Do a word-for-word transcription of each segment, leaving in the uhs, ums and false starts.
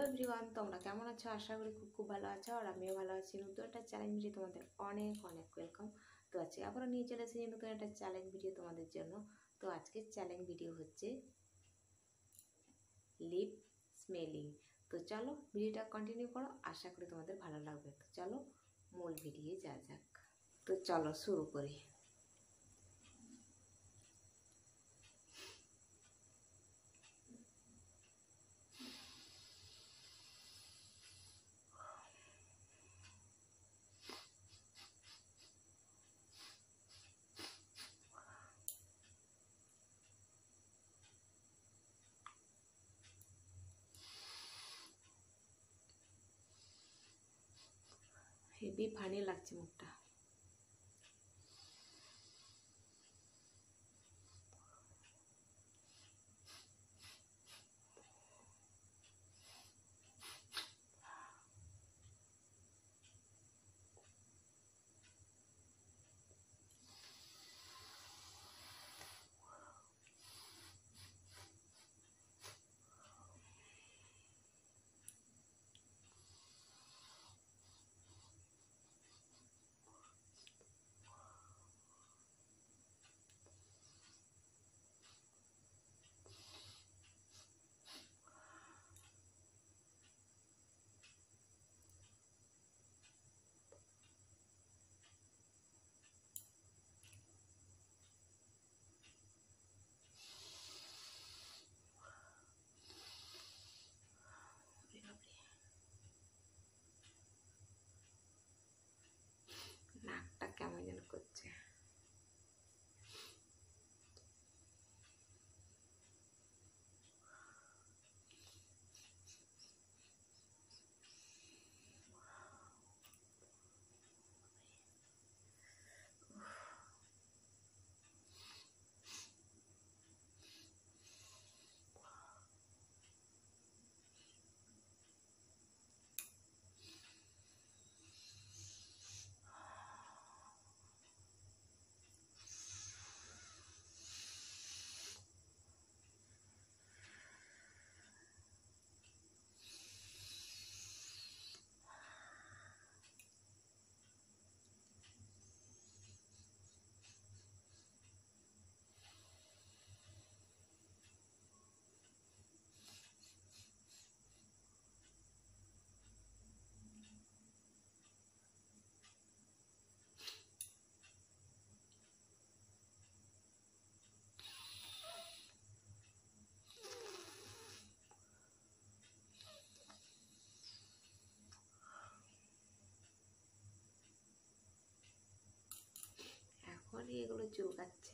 Everyone, তোমরা কেমন আছো? আশা করি খুব খুব ভালো আছো, আর আমিও ভালো আছি। নতুন একটা চ্যালেঞ্জ ভিডিও তোমাদের অনেক অনেক ওয়েলকাম। তো আজকে আবারও নিয়ে চলে এসেছি নতুন একটা চ্যালেঞ্জ ভিডিও তোমাদের জন্য। তো আজকের চ্যালেঞ্জ ভিডিও হচ্ছে লিপ স্মেলিং। তো চলো ভিডিওটা কন্টিনিউ করো, আশা করি তোমাদের ভালো লাগবে। তো চলো মূল ভিডিও যা যাক। তো চলো শুরু করি। হেভি ফানি লাগছে মুখটা। নাকটা কেমন যেন করছে। এখনই এগুলো চুলকাচ্ছে।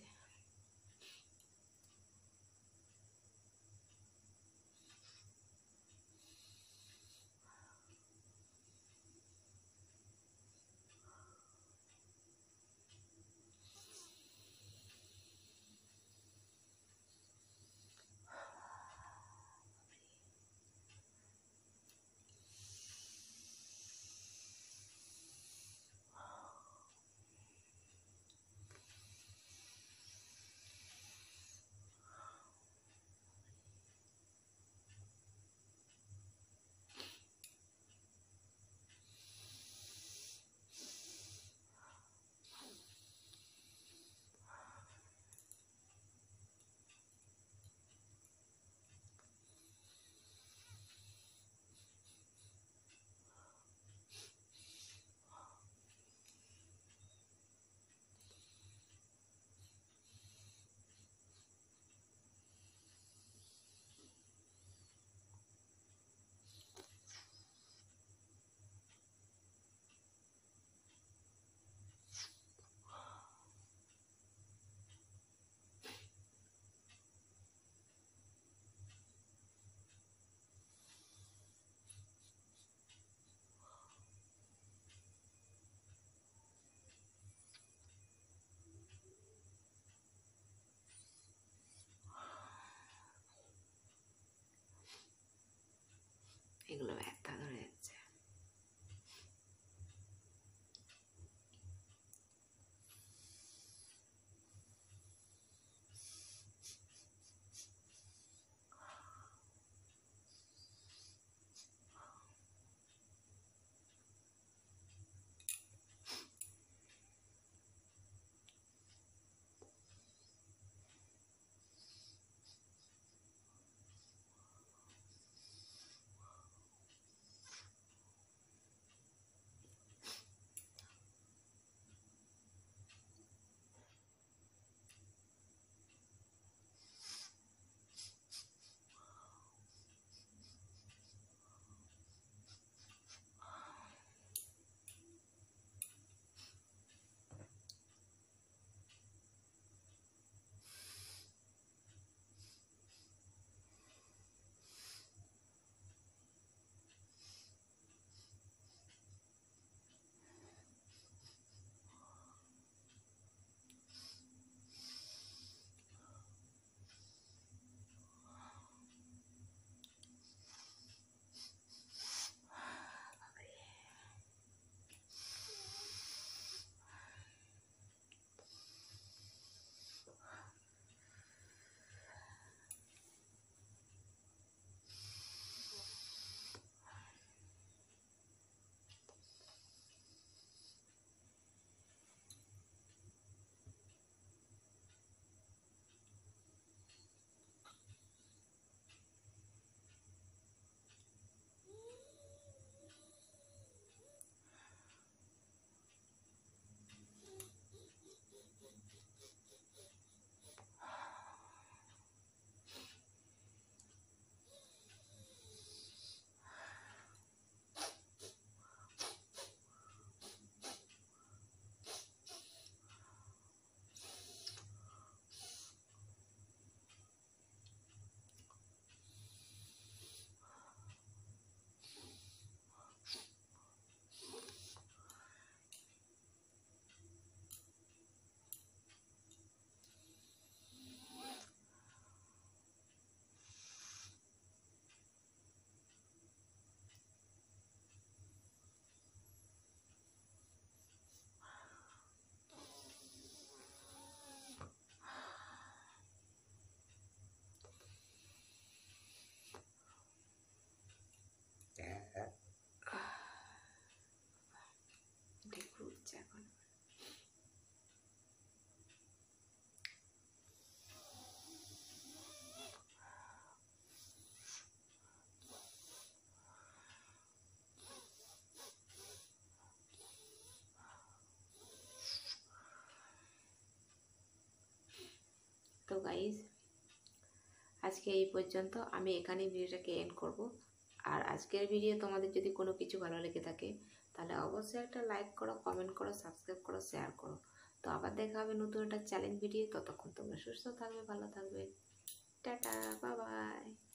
তো গাইস আজকে এই পর্যন্ত, আমি এখানেই ভিডিওটাকে এন্ড করব। আর আজকের ভিডিও তোমাদের যদি কোনো কিছু ভালো লেগে থাকে তাহলে অবশ্যই একটা লাইক করো, কমেন্ট করো, সাবস্ক্রাইব করো, শেয়ার করো। তো আবার দেখা হবে নতুন একটা চ্যালেঞ্জ ভিডিও। ততক্ষণ তোমরা সুস্থ থাকবে, ভালো থাকবে। Tata, bye by.